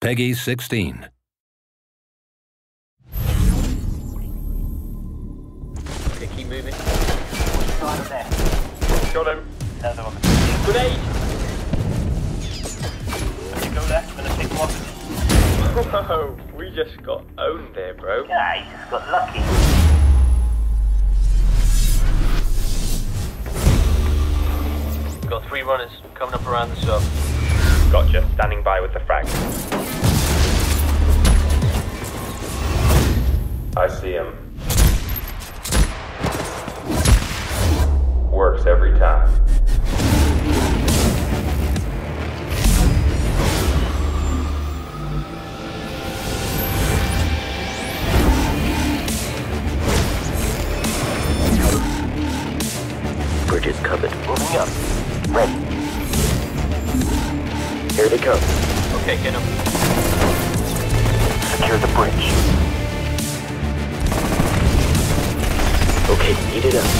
Peggy 16. Okay, keep moving. Right there. Got him. Another one. Grenade! When you go left, I'm gonna pick one. Whoa, we just got owned there, bro. Yeah, he just got lucky. Got 3 runners coming up around the sub. Gotcha, standing by with the frag. I see him. Works every time. Bridge is covered. Moving up. Ready. Here they come. Okay, get him. Secure the bridge. Okay, eat it up.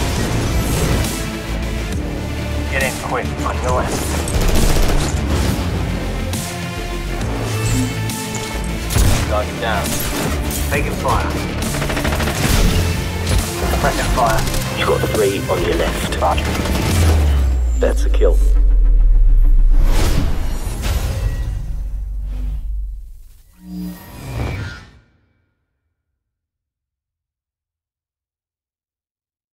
Get in quick. On your left. Target down. Taking fire. Suppressing fire. You got 3 on your left. Roger. That's a kill.